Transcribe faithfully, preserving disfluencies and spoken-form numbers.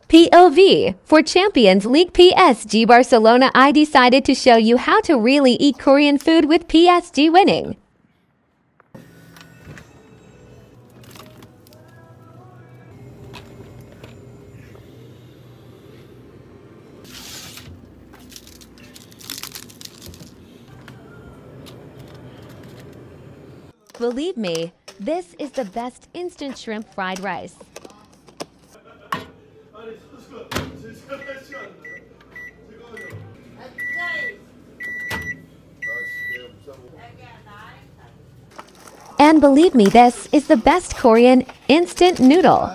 P O V. For Champions League P S G Barcelona, I decided to show you how to really eat Korean food with P S G winning. Believe me, this is the best instant shrimp fried rice. And believe me, this is the best Korean instant noodle.